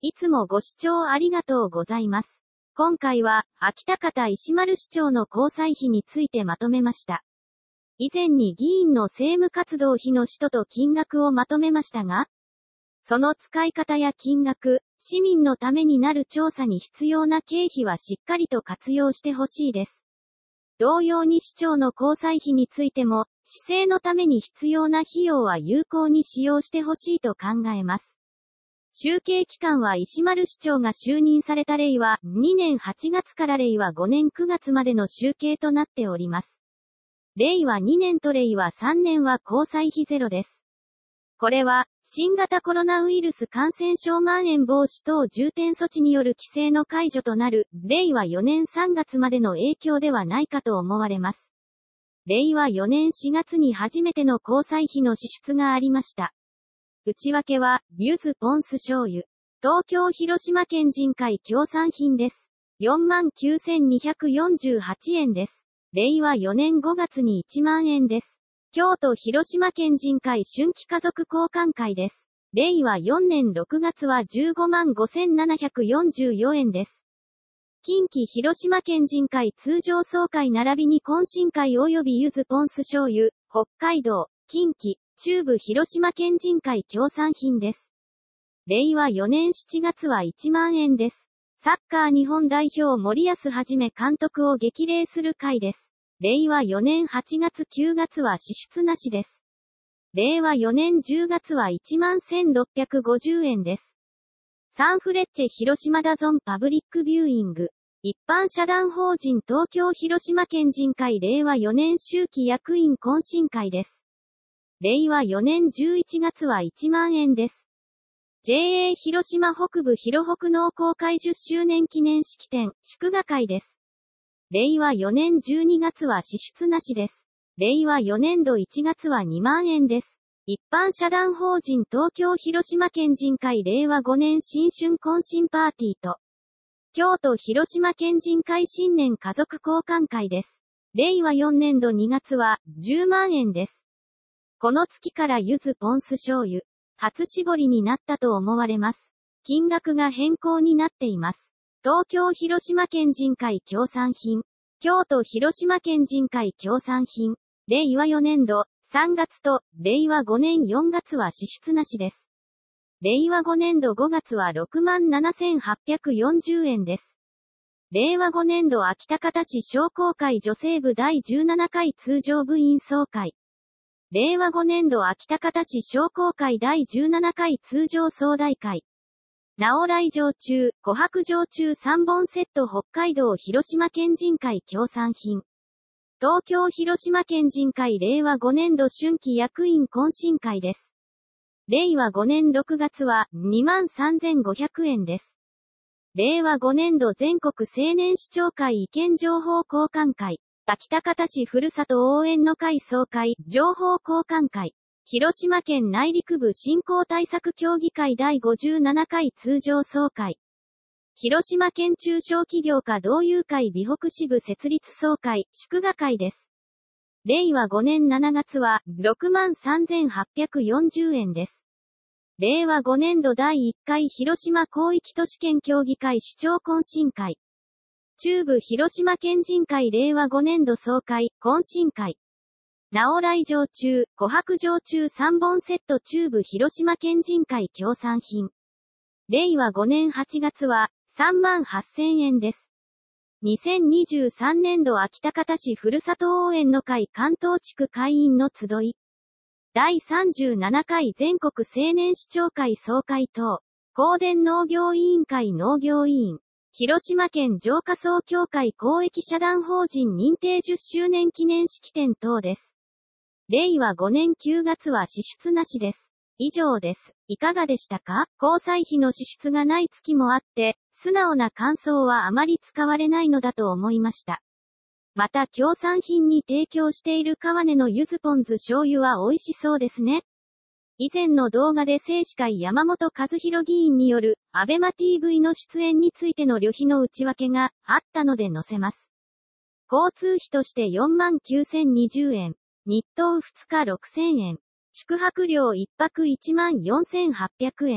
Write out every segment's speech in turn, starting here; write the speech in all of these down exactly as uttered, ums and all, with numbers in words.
いつもご視聴ありがとうございます。今回は、秋田方石丸市長の交際費についてまとめました。以前に議員の政務活動費の使途と金額をまとめましたが、その使い方や金額、市民のためになる調査に必要な経費はしっかりと活用してほしいです。同様に市長の交際費についても、市政のために必要な費用は有効に使用してほしいと考えます。集計期間は石丸市長が就任された令和にねんはちがつから令和ごねんくがつまでの集計となっております。令和にねんと令和さんねんは交際費ゼロです。これは、新型コロナウイルス感染症蔓延防止等重点措置による規制の解除となる、令和よねんさんがつまでの影響ではないかと思われます。令和よねんしがつに初めての交際費の支出がありました。内訳は、柚子ポン酢醤油。東京広島県人会協賛品です。よんまんきゅうせんにひゃくよんじゅうはちえんです。令和よねんごがつにいちまんえんです。京都広島県人会春季家族交換会です。令和よねんろくがつはじゅうごまんごせんななひゃくよんじゅうよんえんです。近畿広島県人会通常総会並びに懇親会及び柚子ポン酢醤油、北海道、近畿、中部広島県人会協賛品です。令和よねんしちがつはいちまんえんです。サッカー日本代表森保一監督を激励する会です。令和よねんはちがつくがつは支出なしです。令和よねんじゅうがつはいちまんせんろっぴゃくごじゅうえんです。サンフレッチェ広島ダゾンパブリックビューイング。一般社団法人東京広島県人会令和よねん秋季役員懇親会です。令和よねんじゅういちがつはいちまんえんです。ジェーエー 広島北部広北農工会じゅっしゅうねん記念式典、祝賀会です。令和よねんじゅうにがつは支出なしです。令和よねんどいちがつはにまんえんです。一般社団法人東京広島県人会令和ごねん新春懇親パーティーと、京都広島県人会新年家族交換会です。令和よねんどにがつはじゅうまんえんです。この月から柚子ポン酢醤油、初搾りになったと思われます。金額が変更になっています。東京広島県人会協賛品、京都広島県人会協賛品、令和よねんどさんがつと、令和ごねんよんがつは支出なしです。令和ごねんどごがつはろくまんななせんはっぴゃくよんじゅうえんです。令和ごねんど秋田方市商工会女性部だいじゅうななかい通常部員総会。令和ごねんど秋田方市商工会だいじゅうななかい通常総代会。なお来場中、琥珀焼酎さんぼんセット北海道広島県人会協賛品。東京広島県人会令和ごねんど春季役員懇親会です。令和ごねんろくがつはにまんさんぜんごひゃくえんです。令和ごねんど全国青年市長会意見情報交換会。秋田方市ふるさと応援の会総会、情報交換会。広島県内陸部振興対策協議会だいごじゅうななかい通常総会。広島県中小企業家同友会美北支部設立総会、祝賀会です。令和ごねんしちがつはろくまんさんぜんはっぴゃくよんじゅうえんです。令和ごねんどだいいっかい広島広域都市圏協議会市長懇親会。中部広島県人会令和ごねんど総会、懇親会。なお来場中、琥珀焼酎さんぼんセット中部広島県人会協賛品。令和ごねんはちがつはさんまんはっせんえんです。にせんにじゅうさんねんど秋田方市ふるさと応援の会関東地区会員の集い。だいさんじゅうななかい全国青年市長会総会等。公電農業委員会農業委員。広島県浄化層協会公益社団法人認定じゅっしゅうねん記念式典等です。令和ごねんくがつは支出なしです。以上です。いかがでしたか？交際費の支出がない月もあって、素直な感想はあまり使われないのだと思いました。また協賛品に提供している川根の柚子ポン酢醤油は美味しそうですね。以前の動画で政史会山本和弘議員による、アベマ ティーブイ の出演についての旅費の内訳があったので載せます。交通費としてよんまんきゅうせんにじゅうえん、日当ふつかろくせんえん、宿泊料いっぱくいちまんよんせんはっぴゃくえん、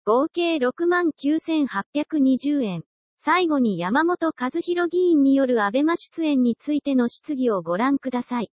合計 ろくまんきゅうせんはっぴゃくにじゅうえん。最後に山本和弘議員によるアベマ出演についての質疑をご覧ください。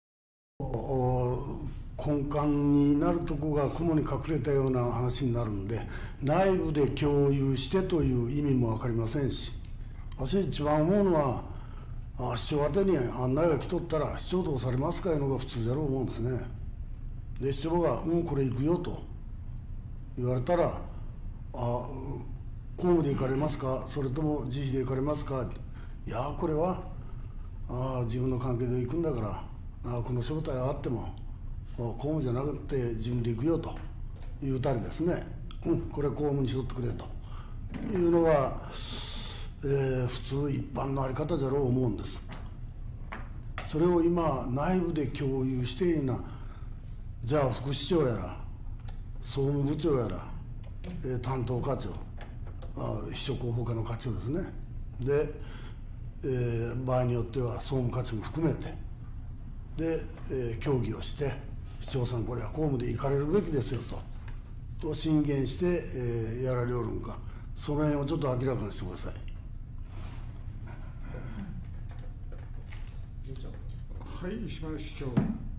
根幹になるとこが雲に隠れたような話になるので、内部で共有してという意味も分かりませんし、私一番思うのは、あ市長宛てに案内が来とったら、市長どうされますかいうのが普通だろう思うんですね。で、市長が、うん、これ行くよと言われたら、あ公務で行かれますか、それとも自費で行かれますか、いや、これはあ自分の関係で行くんだから、あこの招待があっても、公務じゃなくて自分で行くよと言うたりですね、うん、これ公務にしとってくれというのが、えー、普通一般のあり方じゃろう思うんです。それを今内部で共有していいな、じゃあ副市長やら総務部長やら、えー、担当課長、あ秘書広報課の課長ですね、で、えー、場合によっては総務課長も含めてで、えー、協議をして、市長さんこれは公務で行かれるべきですよと進言して、えー、やられおるのか、その辺をちょっと明らかにしてください。 はい、石丸市長。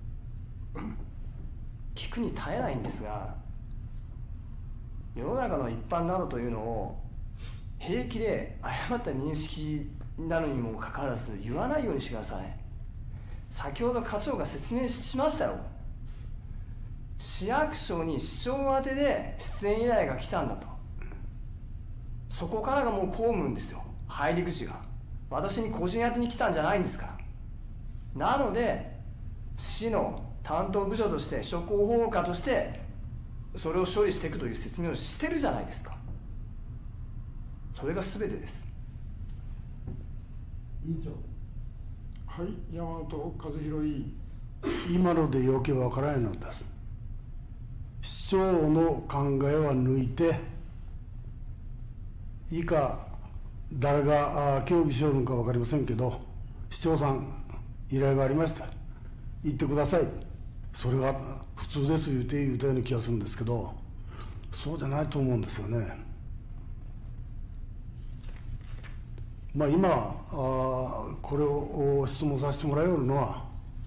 聞くに耐えないんですが、世の中の一般などというのを平気で誤った認識なのにもかかわらず言わないようにしてください。先ほど課長が説明しましたよ。市役所に市長宛てで出演依頼が来たんだと。そこからがもう公務ですよ、入り口が。私に個人宛てに来たんじゃないんですから。なので市の担当部署として諸広報課としてそれを処理していくという説明をしてるじゃないですか。それが全てです。 委員長。 はい、山本和弘委員。 今のでよけわからないのです。市長の考えは抜いて、以下誰が協議しよるのか分かりませんけど、市長さん依頼がありました、言ってください、それが普通です言うて言うたような気がするんですけど、そうじゃないと思うんですよね。まあ今あこれを質問させてもらえるのは、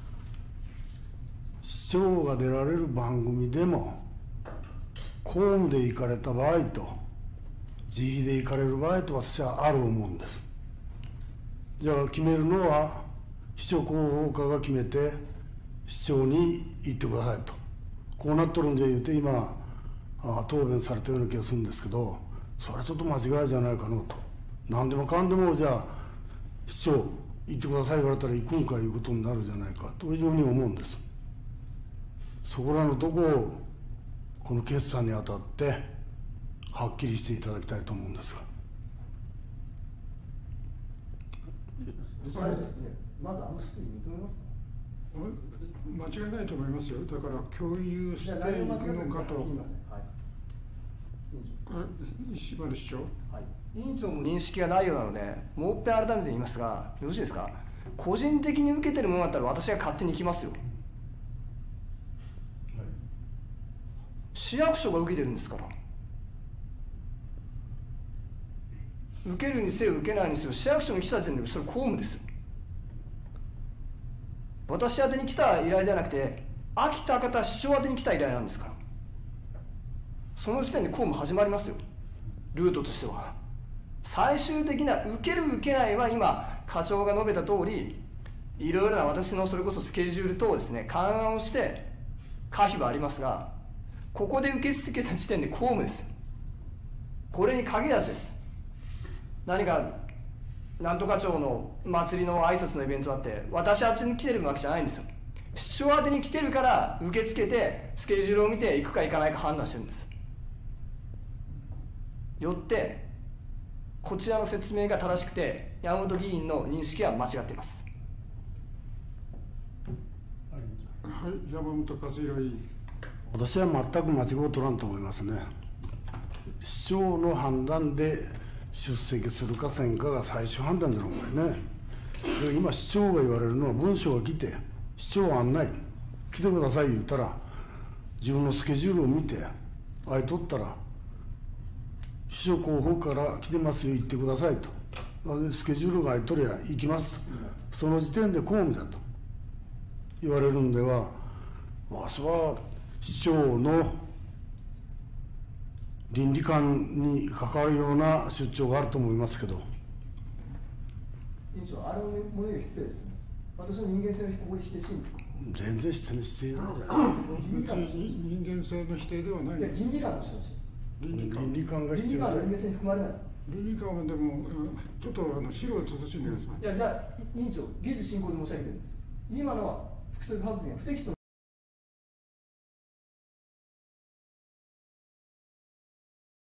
市長が出られる番組でも公務で行かれた場合と自費で行かれる場合と私はある思うんです。じゃあ決めるのは秘書広報課が決めて市長に言ってくださいと、こうなっとるんじゃ言うて今あ答弁されたような気がするんですけど、それはちょっと間違いじゃないかなと。何でもかんでもじゃあ市長行ってください言われたら行くんかいうことになるじゃないかというふうに思うんです。そこらのとこをこの決算にあたってはっきりしていただきたいと思うんですが。 まずあの質疑認めますか？ 間違いないと思いますよ。だから共有していくのかと。石丸市長。 はい、委員長も認識がないようなので、もう一遍改めて言いますが、よろしいですか？個人的に受けてるものだったら私が勝手に行きますよ。はい、市役所が受けてるんですから。受けるにせよ受けないにせよ、市役所に来た時点でそれ公務ですよ。私宛てに来た依頼じゃなくて、秋田方市長宛てに来た依頼なんですから、その時点で公務始まりますよ、ルートとしては。最終的な受ける受けないは今課長が述べた通り、いろいろな私のそれこそスケジュール等をですね勘案をして可否はありますが、ここで受け付けた時点で公務ですよ。これに限らずです。何かなんとか町の祭りの挨拶のイベントあって、私あっちに来てるわけじゃないんですよ。市長宛てに来てるから受け付けてスケジュールを見て行くか行かないか判断してるんです。よってこちらの説明が正しくて、山本議員の認識は間違っています。 はい、山本和弘委員。 私は全く間違いを取らんと思いますね。市長の判断で出席するかせんかが最終判断だろうね。で今市長が言われるのは、文書が来て市長案内来てください言ったら、自分のスケジュールを見て空いとったら秘書候補から来てますよ、行ってくださいと、スケジュールが空いとりゃ行きますと、その時点で公務じゃと言われるんでは、わしは市長の倫理観に関わるような出張があると思いますけど。 委員長、あれをものより失礼ですね。私の人間性のここで否定していいんですか。 全然否定していないじゃない。 人間性の否定ではない。 いや、倫理観としてほしい。 倫理観が必要だ。 倫理観は人間性に含まれないですか。 倫理観はでも、ちょっとあの資料を慎んでください。 いや、じゃあ、委員長、議事進行で申し上げてるんです。今のは複数発言、不適当